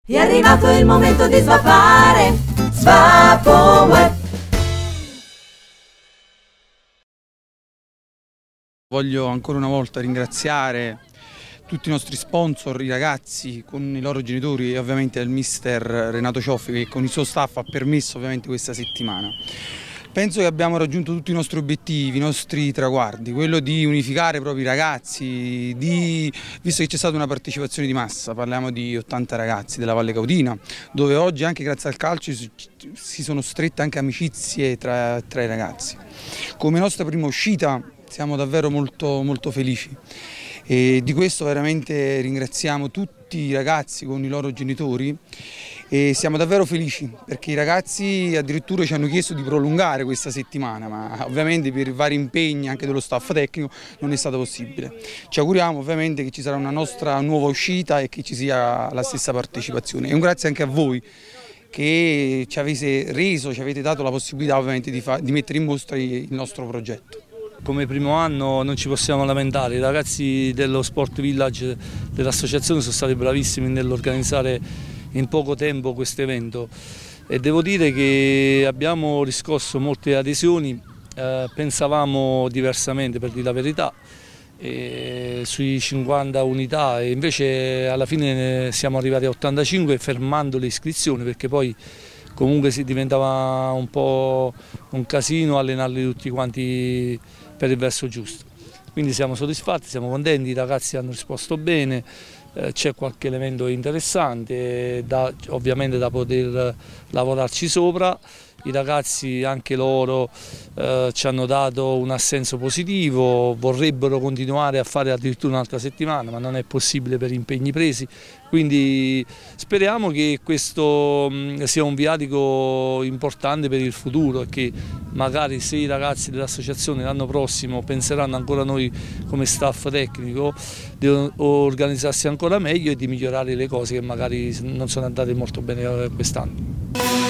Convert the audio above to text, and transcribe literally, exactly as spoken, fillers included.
È arrivato il momento di svapare, Svapo Web. Voglio ancora una volta ringraziare tutti i nostri sponsor, i ragazzi con i loro genitori e ovviamente il mister Renato Cioffi che con il suo staff ha permesso ovviamente questa settimana. Penso che abbiamo raggiunto tutti i nostri obiettivi, i nostri traguardi, quello di unificare proprio i ragazzi, di, visto che c'è stata una partecipazione di massa, parliamo di ottanta ragazzi della Valle Caudina, dove oggi anche grazie al calcio si sono strette anche amicizie tra, tra i ragazzi. Come nostra prima uscita siamo davvero molto, molto felici e di questo veramente ringraziamo tutti i ragazzi con i loro genitori e siamo davvero felici perché i ragazzi addirittura ci hanno chiesto di prolungare questa settimana, ma ovviamente per vari impegni anche dello staff tecnico non è stato possibile. Ci auguriamo ovviamente che ci sarà una nostra nuova uscita e che ci sia la stessa partecipazione e un grazie anche a voi che ci avete reso, ci avete dato la possibilità ovviamente di, di mettere in mostra il nostro progetto. Come primo anno non ci possiamo lamentare, i ragazzi dello Sport Village dell'associazione sono stati bravissimi nell'organizzare in poco tempo questo evento e devo dire che abbiamo riscosso molte adesioni, eh, pensavamo diversamente per dire la verità, e sui cinquanta unità e invece alla fine siamo arrivati a ottantacinque fermando le iscrizioni perché poi comunque si diventava un po' un casino allenarli tutti quanti per il verso giusto. Quindi siamo soddisfatti, siamo contenti, i ragazzi hanno risposto bene, eh, c'è qualche elemento interessante, da, ovviamente da poter lavorarci sopra. I ragazzi anche loro eh, ci hanno dato un assenso positivo, vorrebbero continuare a fare addirittura un'altra settimana ma non è possibile per impegni presi, quindi speriamo che questo mh, sia un viatico importante per il futuro e che magari se i ragazzi dell'associazione l'anno prossimo penseranno ancora a noi come staff tecnico di organizzarsi ancora meglio e di migliorare le cose che magari non sono andate molto bene quest'anno.